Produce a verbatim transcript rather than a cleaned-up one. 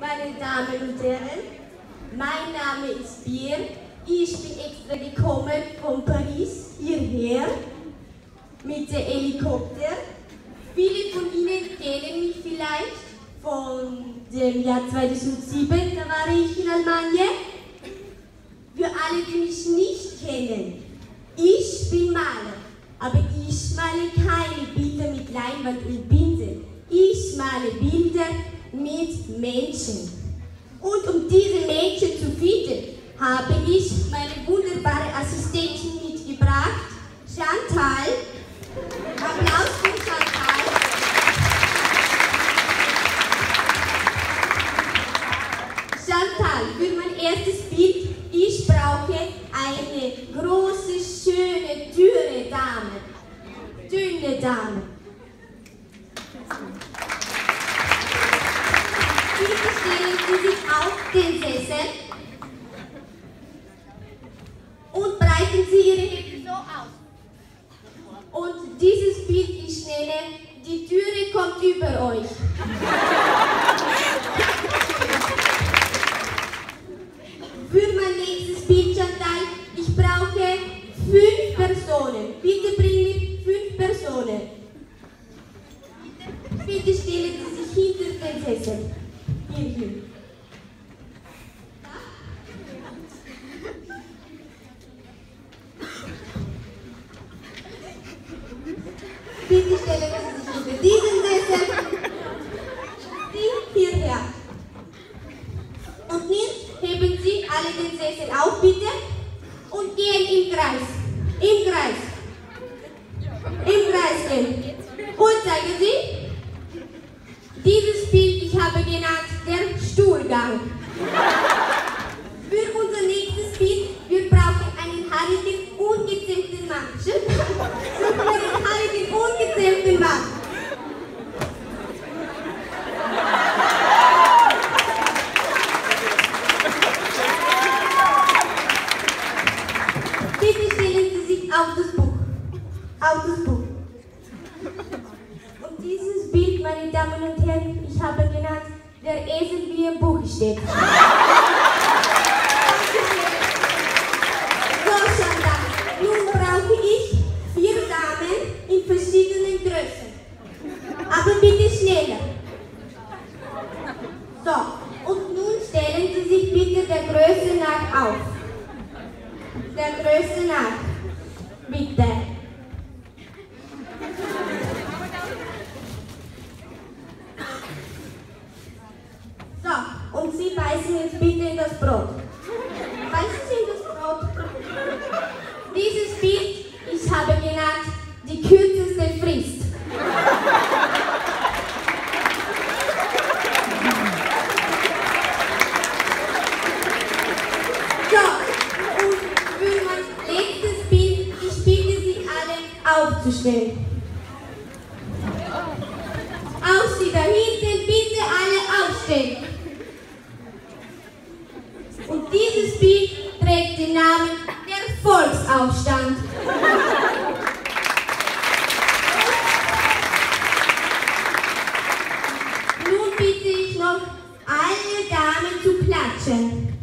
meine Damen und Herren, mein Name ist Pierre. Ich bin extra gekommen von Paris hierher mit dem Helikopter. Viele von Ihnen kennen mich vielleicht von dem Jahr zweitausendsieben, da war ich in Almania. Für alle, die mich nicht kennen, ich bin Maler, aber ich male keine Bilder mit Leinwand und Pinsel. Ich male Bilder mit Menschen. Und um diese Menschen zu finden, habe ich meine wunderbare Assistentin mitgebracht, Chantal. Applaus für Chantal. Chantal, für mein erstes Bild, ich brauche eine große, schöne, dünne Dame. Dünne Dame. Bitte stellen Sie sich auf den Sessel und breiten Sie Ihre Hände so aus. Und dieses Bild, ich nenne, die Türe kommt über euch. Für mein nächstes Bild, Chantal, ich brauche fünf Personen. Bitte bring mir fünf Personen. Bitte stellen Sie sich hinter den Sessel. Hier hin. Bitte stellen Sie sich hinter diesen Sessel. Die hierher. Und jetzt heben Sie alle den Sessel auf, bitte. Und gehen im Kreis. Im Kreis. Im Kreis gehen. Und zeigen Sie. Dieses Bild, ich habe genannt, der Stuhlgang. Für unser nächstes Bild, wir brauchen einen haarigen, ungezähmten Mann. Suchen wir einen haarigen, ungezähmten Mann. Bitte stellen Sie sich auf das Buch. Auf das Buch. Und dieses Bild, meine Damen und Herren, ich habe genannt, der Esel wie im Buch steht. So, Chantal, nun brauche ich vier Damen in verschiedenen Größen. Aber bitte schneller. So, und nun stellen Sie sich bitte der Größe nach auf. Der Größe nach. Bitte. So, und Sie beißen jetzt bitte in das Brot. Beißen Sie in das Brot. Dieses Bild, ich habe genannt, die kürzeste Frist. So, und für mein letztes Bild, ich bitte Sie alle aufzustehen. Auch Sie da hinten, bitte alle aufstehen. Und dieses Bild trägt den Namen der Volksaufstand. Nun bitte ich noch alle Damen zu klatschen.